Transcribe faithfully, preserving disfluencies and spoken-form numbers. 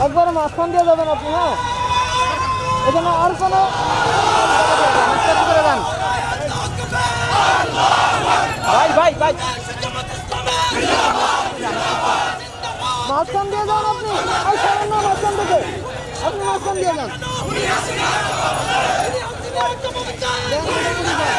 একবারে মাঝখান দিয়ে যাবেন আপনি। হ্যাঁ, এখানে আর কোনো ভাই ভাই ভাই মাঝখান দিয়ে যান আপনি। না মাঝখান থেকে আপনি মাঝখান দিয়ে যান।